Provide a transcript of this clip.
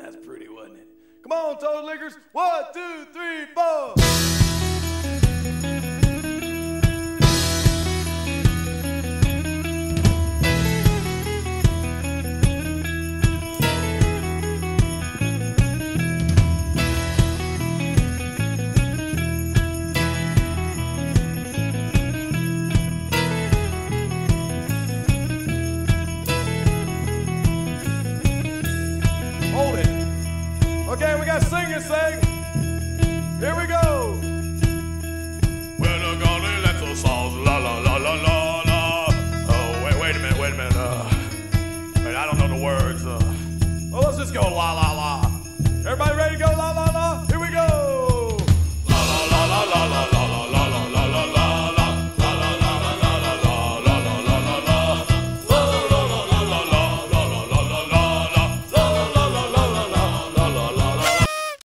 That's pretty, wasn't it? Come on, Toad Lickers. 1, 2, 3, 4. Hold it. Okay, we got singers sing. Here we go. Well, golly, that's a song. La la la la la la. Oh, wait a minute. Wait, I don't know the words. Well, let's just go la la la. Everybody ready to go la la